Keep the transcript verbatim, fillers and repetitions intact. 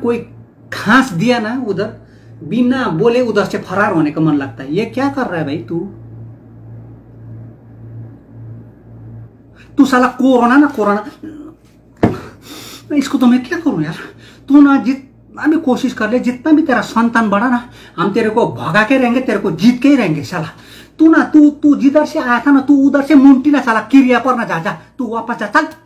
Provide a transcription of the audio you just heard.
कोई घास दिया ना उधर, बिना बोले उधर से फरार होने का मन लगता है। ये क्या कर रहा है भाई तू? तू साला कोरोना ना कोरोना, इसको तो मैं क्या करूं यार। तू ना जितना भी कोशिश कर ले, जितना भी तेरा संतान बड़ा ना, हम तेरे को भगा के रहेंगे, तेरे को जीत के ही रहेंगे साला। तू ना तू तू जिधर से आया था ना, तू उधर से मुंटी ना साला, क्रिया पर ना जा जा, तू वापस जा चल।